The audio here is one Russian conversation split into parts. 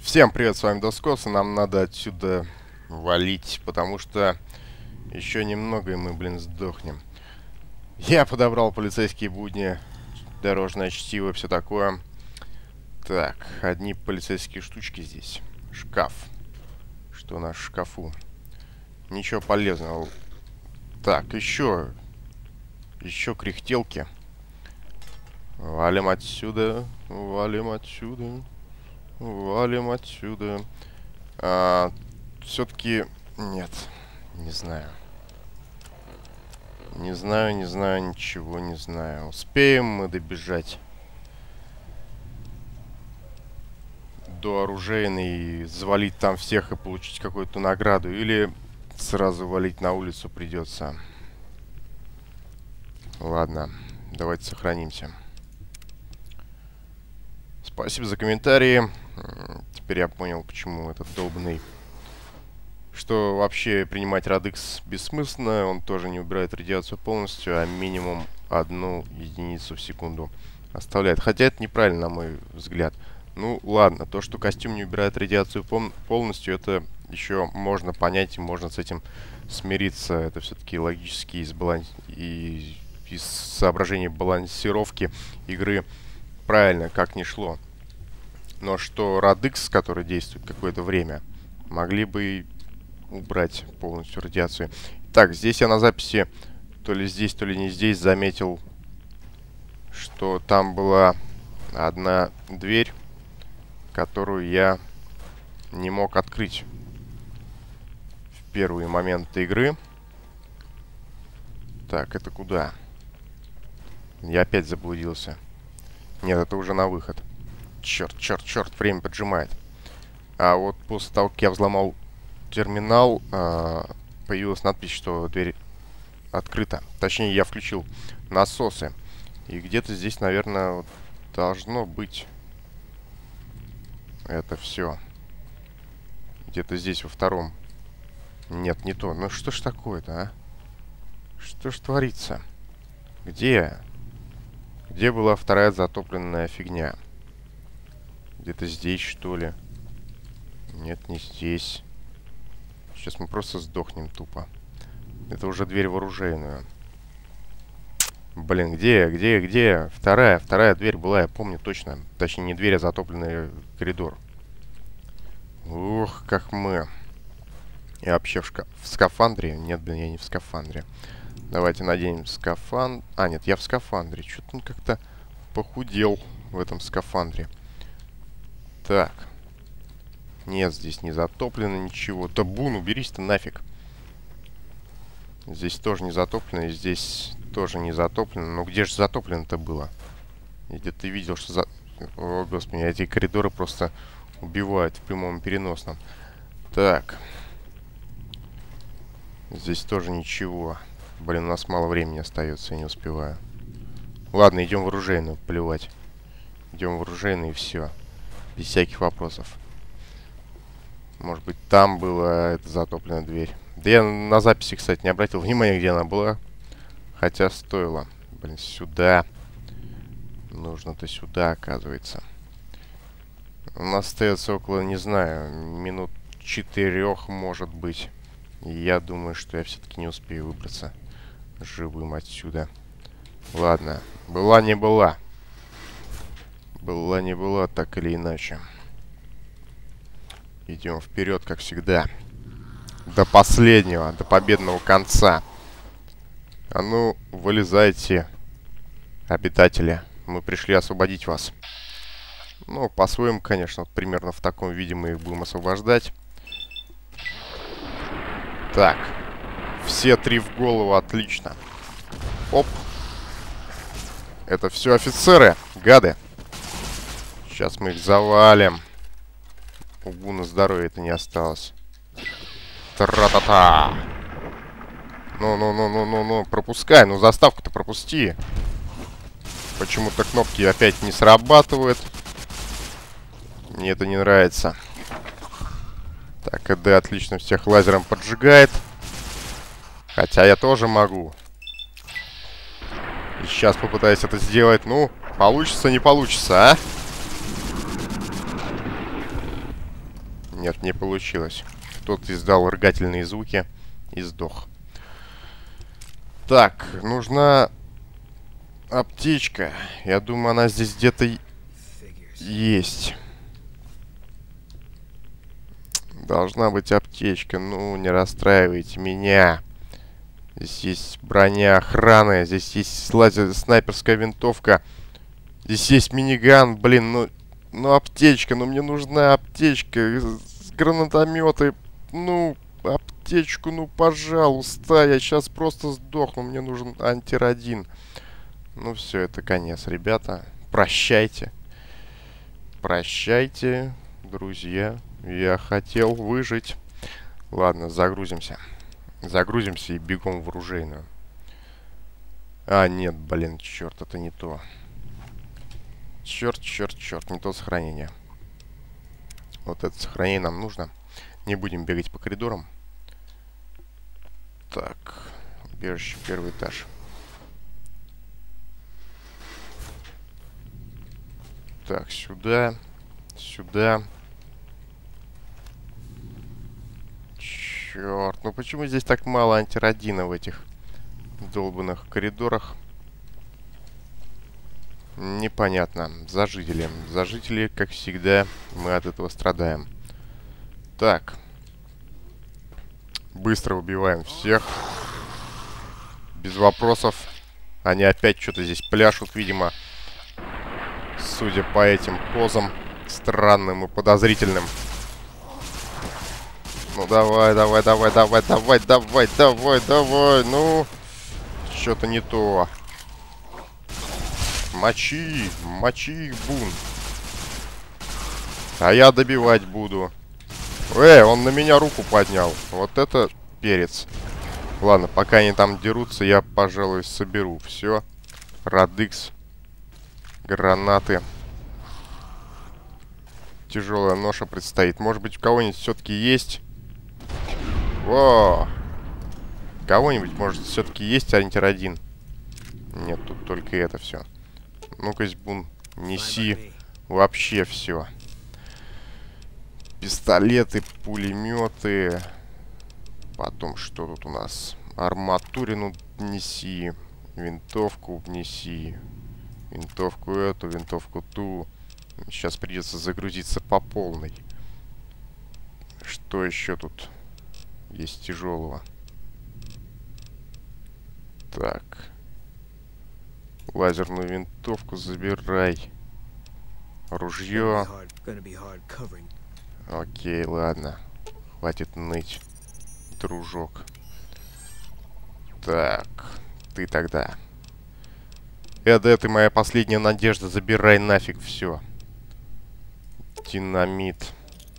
Всем привет, с вами Доскос, и нам надо отсюда валить, потому что еще немного, и мы, сдохнем. Я подобрал полицейские будни, дорожное чтиво, все такое. Так, одни полицейские штучки здесь. Шкаф. Что у нас в шкафу? Ничего полезного. Так, еще кряхтелки. Валим отсюда, валим отсюда. Валим отсюда. Все-таки... Нет. Не знаю. Не знаю, ничего не знаю. Успеем мы добежать до оружейной и завалить там всех и получить какую-то награду? Или сразу валить на улицу придется? Ладно. Давайте сохранимся. Спасибо за комментарии. Теперь я понял, почему этот долбанный... Что вообще принимать Радекс бессмысленно. Он тоже не убирает радиацию полностью, а минимум 1 единицу в секунду оставляет. Хотя это неправильно, на мой взгляд. Ну, ладно. То, что костюм не убирает радиацию полностью, это еще можно понять и можно с этим смириться. Это все-таки логически из соображений балансировки игры правильно, как ни шло. Но что Радекс, который действует какое-то время, могли бы убрать полностью радиацию. Так, здесь я на записи, то ли здесь, то ли не здесь, заметил, что там была одна дверь, которую я не мог открыть в первые моменты игры. Так, это куда? Я опять заблудился. Нет, это уже на выход. Черт, время поджимает. А вот после того, как я взломал терминал, появилась надпись, что дверь открыта. Точнее, я включил насосы. И где-то здесь, наверное, должно быть это все. Где-то здесь, во втором. Нет, не то. Ну что ж такое-то, а? Что ж творится? Где? Где была вторая затопленная фигня? Где-то здесь, что ли? Нет, не здесь. Сейчас мы просто сдохнем тупо. Это уже дверь в оружейную. Блин, где? Вторая дверь была, я помню точно. Точнее, не дверь, а затопленный коридор. Ух, как мы. Я вообще в скафандре? Нет, блин, я не в скафандре. Давайте наденем скафандр. А, нет, я в скафандре. Что-то он как-то похудел в этом скафандре. Так. Нет, здесь не затоплено ничего. Табун, уберись-то нафиг. Здесь тоже не затоплено, и здесь тоже не затоплено. Но где же затоплено-то было? Я где-то видел, что О, господи, эти коридоры просто убивают в прямом и переносном. Так. Здесь тоже ничего. Блин, у нас мало времени остается, я не успеваю. Ладно, идем в оружейную, плевать. Идем в оружейную и все. Без всяких вопросов. Может быть, там была эта затопленная дверь. Да я на записи, кстати, не обратил внимания, где она была. Хотя стоило. Блин, сюда. Нужно-то сюда, оказывается. У нас остается около, не знаю, минут 4, может быть. И я думаю, что я все-таки не успею выбраться живым отсюда. Ладно. Была не была. Была не была, так или иначе. Идем вперед, как всегда. До последнего, до победного конца. А ну, вылезайте, обитатели. Мы пришли освободить вас. Ну, по-своему, конечно, вот примерно в таком виде мы их будем освобождать. Так. Все 3 в голову, отлично. Оп. Это все офицеры, гады. Сейчас мы их завалим. Угу, на здоровье это не осталось. Тра-та-та. Ну, пропускай. Ну, заставку-то пропусти. Почему-то кнопки опять не срабатывают. Мне это не нравится. Так, ЭД отлично всех лазером поджигает. Хотя я тоже могу. И сейчас попытаюсь это сделать. Ну, получится, не получится, а? Нет, не получилось. Кто-то издал рыгательные звуки и сдох. Так, нужна аптечка. Я думаю, она здесь где-то есть. Должна быть аптечка. Ну, не расстраивайте меня. Здесь есть броня охраны. Здесь есть снайперская винтовка. Здесь есть миниган. Блин, ну аптечка. Ну мне нужна аптечка. Гранатометы. Ну, аптечку, ну пожалуйста. Я сейчас просто сдохну. Мне нужен антирадин. Ну все, это конец, ребята. Прощайте. Прощайте, друзья. Я хотел выжить. Ладно, загрузимся. Загрузимся и бегом в оружейную. А, нет, блин, черт, это не то. Черт, черт, черт, не то сохранение. Вот это сохранение нам нужно. Не будем бегать по коридорам. Так, убежище, первый этаж. Так, сюда, сюда. Черт, ну почему здесь так мало антирадина в этих долбанных коридорах? Непонятно. Зажители. Зажители, как всегда, мы от этого страдаем. Так. Быстро убиваем всех. Без вопросов. Они опять что-то здесь пляшут, видимо. Судя по этим позам странным и подозрительным. Ну давай, давай, давай, давай, давай, давай, давай, давай. Ну, что-то не то. Мочи, мочи их, Бун. А я добивать буду. Он на меня руку поднял. Вот это перец. Ладно, пока они там дерутся, я, пожалуй, соберу все. Радикс. Гранаты. Тяжелая ноша предстоит. Может быть, у кого-нибудь все-таки есть... Во! Кого-нибудь, может, все-таки есть антирадин? Нет, тут только это все. Ну-ка, Бун, неси вообще все. Пистолеты, пулеметы. Потом что тут у нас? Арматурину неси. Винтовку неси. Винтовку эту, винтовку ту. Сейчас придется загрузиться по полной. Что еще тут есть тяжелого? Так. Лазерную винтовку забирай. Ружье. Окей, ладно. Хватит ныть, дружок. Так. Ты тогда. Эда, ты моя последняя надежда. Забирай нафиг все. Динамит.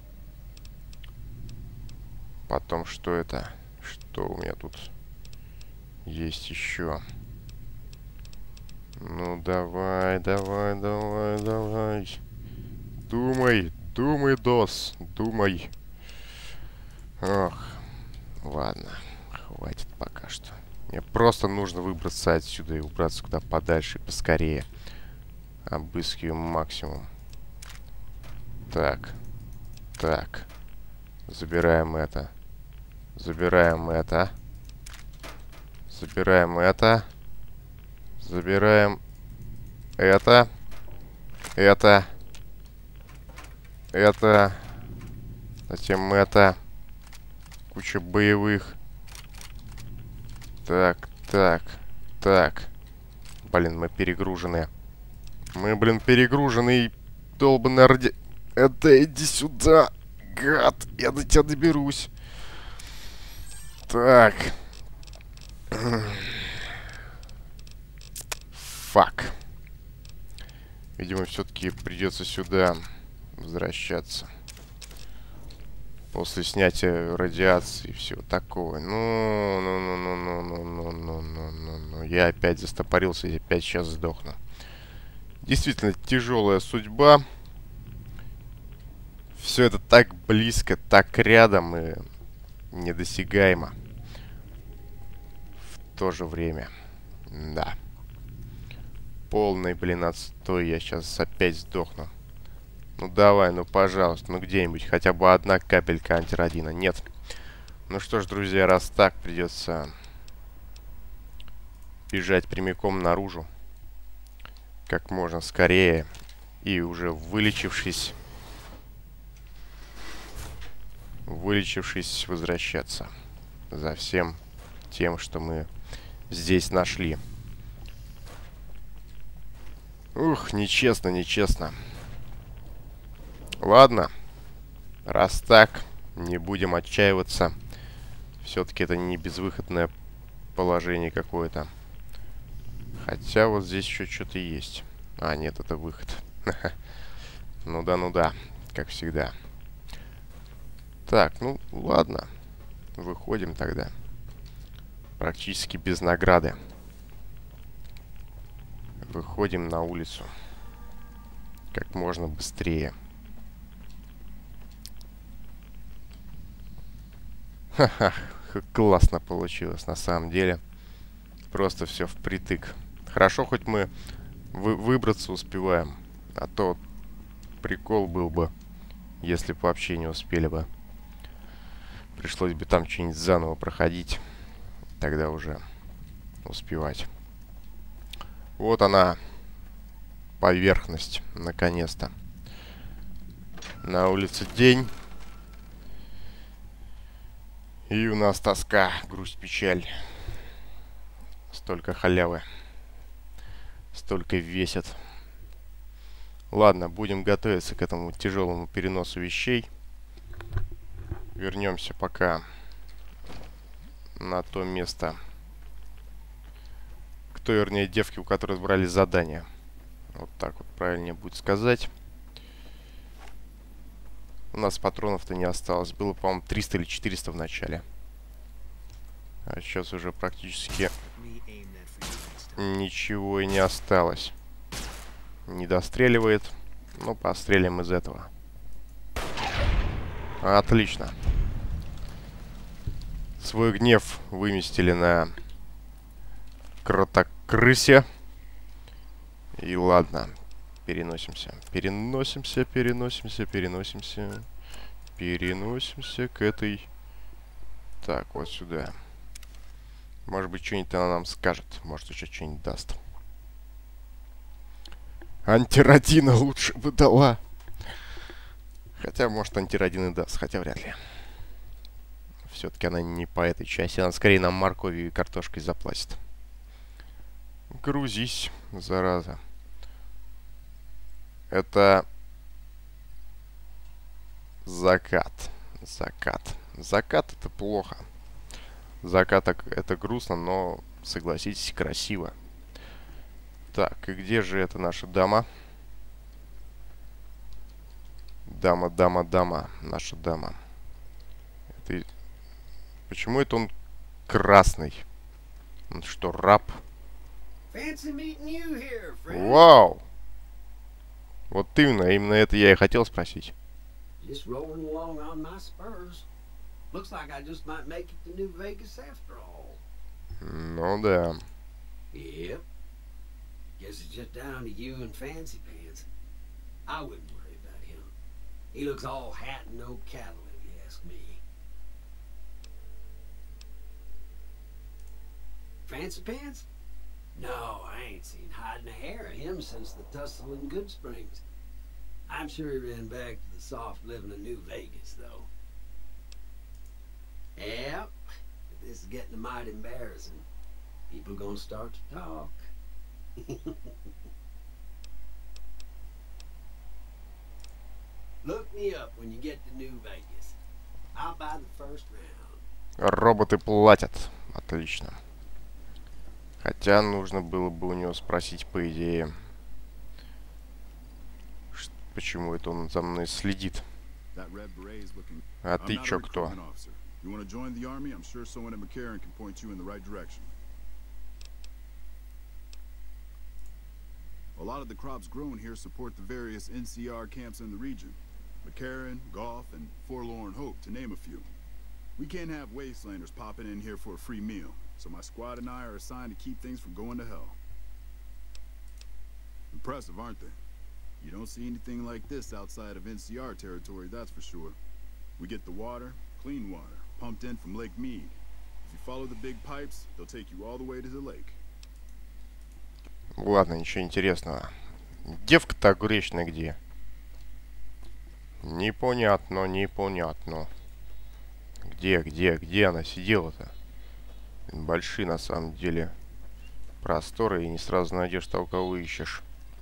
Потом что это? Что у меня тут есть еще? Ну давай, давай, давай, давай. Думай, думай, Дос, думай. Ох, ладно, хватит пока что. Мне просто нужно выбраться отсюда и убраться куда подальше, поскорее. Обыскиваем максимум. Так, так. Забираем это. Забираем это. Забираем это. Забираем это. Это. Это. Затем это. Куча боевых. Так, так, так. Блин, мы перегружены. Мы, блин, перегружены и долбаный ради... Это иди сюда, гад. Я до тебя доберусь. Так. Фак. Видимо, все-таки придется сюда возвращаться. После снятия радиации и всего такого. Ну. Я опять застопорился и опять сейчас сдохну. Действительно, тяжелая судьба. Все это так близко, так рядом и недосягаемо. В то же время. Да. Полный, блин, отстой. Я сейчас опять сдохну. Ну давай, ну пожалуйста, ну где-нибудь хотя бы одна капелька антирадина. Нет. Ну что ж, друзья, раз так, придется бежать прямиком наружу. Как можно скорее. И уже вылечившись, возвращаться за всем тем, что мы здесь нашли. Ух, нечестно, нечестно. Ладно, раз так, не будем отчаиваться. Все-таки это не безвыходное положение какое-то. Хотя вот здесь еще что-то есть. А, нет, это выход. Ну да, как всегда. Так, ну ладно. Выходим тогда. Практически без награды. Выходим на улицу. Как можно быстрее. Ха-ха, классно получилось на самом деле. Просто все впритык. Хорошо, хоть мы выбраться успеваем. А то прикол был бы, если бы вообще не успели бы. Пришлось бы там что-нибудь заново проходить. Тогда уже успевать. Вот она, поверхность, наконец-то. На улице день. И у нас тоска, грусть, печаль. Столько халявы. Столько весит. Ладно, будем готовиться к этому тяжелому переносу вещей. Вернемся пока на то место, к той, вернее, девке, у которой брали задание. Вот так вот правильнее будет сказать. У нас патронов-то не осталось. Было, по-моему, 300 или 400 в начале. А сейчас уже практически ничего и не осталось. Не достреливает. Ну, пострелим из этого. Отлично. Свой гнев выместили на кротокрысе. И ладно. Переносимся. Переносимся к этой... Так, вот сюда. Может быть, что-нибудь она нам скажет. Может, еще что-нибудь даст. Антирадина лучше бы дала. Хотя, может, антирадин и даст. Хотя, вряд ли. Все-таки она не по этой части. Она скорее нам морковью и картошкой заплатит. Грузись, зараза. Это... Закат. Закат это плохо. Закат это грустно, но, согласитесь, красиво. Так, и где же это наша дама? Дама. Наша дама. Это... Почему это он красный? Он что, раб? Вау! Вот именно это я и хотел спросить. Ну да. Yep. Guess it's just down to you and Fancy Pants. I wouldn't worry about him. He looks all hat and no cattle, if you ask me. Fancy Pants? No, I ain't seen hide and hair of him since the tussle in Good Springs. I'm sure he ran back to the soft living of New Vegas, though. Yep. But this is getting mighty embarrassing. People gonna start to talk. Look me up when you get to New Vegas. I'll buy the first round. Роботы платят. Отлично. Хотя нужно было бы у него спросить, по идее, почему это он за мной следит. А ты чё, кто? A lot of the crops grown here support the various NCR camps in the region. McCarran, Goff, and Forlorn Hope, to name a few. We can't have wastelanders popping in here for a free meal, so my squad and I are assigned to keep things from going to hell. Impressive, aren't they? You don't see anything like this outside of NCR territory, that's for sure. We get the water, clean water, pumped in from Lake Mead. If you follow the big pipes, they'll take you all the way to the lake. Ладно, ничего интересного. Девка-то огуречная где? Непонятно, непонятно. Где она сидела-то? Большие на самом деле просторы, и не сразу найдешь того, кого ищешь.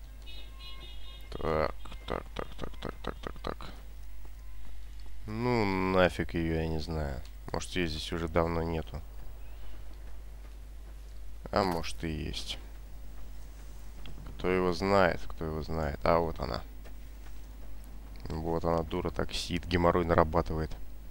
Так. Ну, нафиг ее, я не знаю. Может, ее здесь уже давно нету. А может и есть. Кто его знает, кто его знает. А вот она. Вот она, дура, так сидит, геморрой нарабатывает.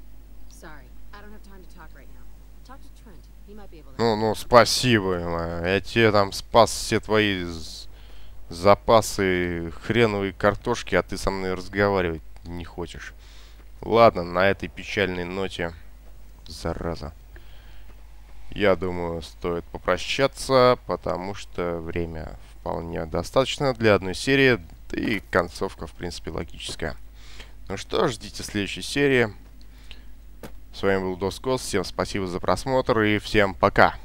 Ну, спасибо, я тебе там спас все твои запасы хреновой картошки, а ты со мной разговаривать не хочешь. Ладно, на этой печальной ноте, зараза, я думаю, стоит попрощаться, потому что время вполне достаточно для одной серии, да и концовка, в принципе, логическая. Ну что, ждите следующей серии. С вами был Доскос, всем спасибо за просмотр и всем пока!